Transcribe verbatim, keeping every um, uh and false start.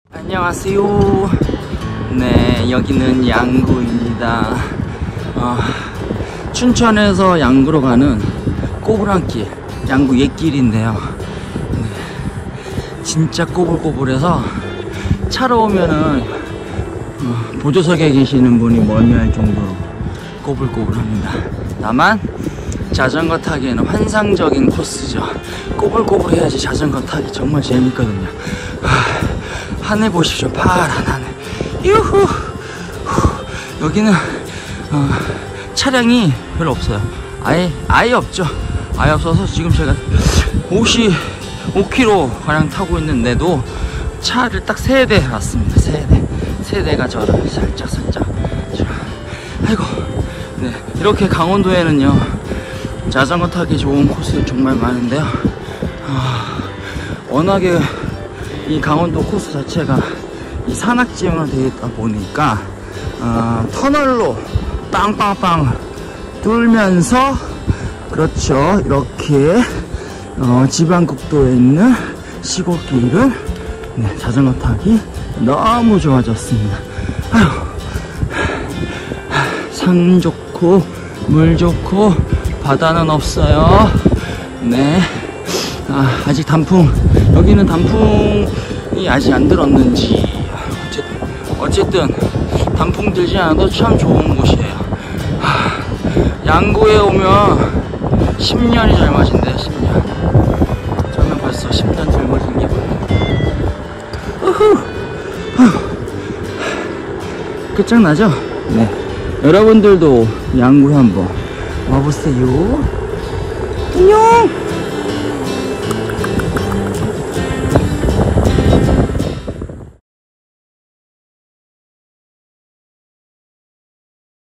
안녕하세요. 네, 여기는 양구입니다. 어, 춘천에서 양구로 가는 꼬불한길, 양구 옛길인데요. 네, 진짜 꼬불꼬불해서 차로 오면은 어, 보조석에 계시는 분이 멀미할 정도로 꼬불꼬불합니다. 다만 자전거 타기에는 환상적인 코스죠. 꼬불꼬불해야지 자전거 타기 정말 재밌거든요. 하, 하늘 보십시오. 파란 하늘. 유후. 후. 여기는 어, 차량이 별로 없어요. 아예 아예 없죠. 아예 없어서 지금 제가 오십오 킬로미터 가량 타고 있는데도 차를 딱 세 대 왔습니다. 세 대. 세 대가 저를 살짝 살짝. 아이고. 네, 이렇게 강원도에는요 자전거 타기 좋은 코스 정말 많은데요. 아, 워낙에 이 강원도 코스 자체가 이 산악지형으로 되어 있다 보니까 어, 터널로 빵빵빵 뚫면서 그렇죠 이렇게 어, 지방국도에 있는 시골길을 네, 자전거 타기 너무 좋아졌습니다. 아유, 산 좋고 물 좋고 바다는 없어요. 네. 아, 아직 단풍, 여기는 단풍이 아직 안 들었는지 어쨌든, 어쨌든 단풍 들지 않아도 참 좋은 곳이에요. 하, 양구에 오면 십 년이 젊어진대요. 십 년. 저는 벌써 십 년 젊어진 게 보여요. 우후. 끝장나죠? 네. 여러분들도 양구에 한번 와보세요. 안녕.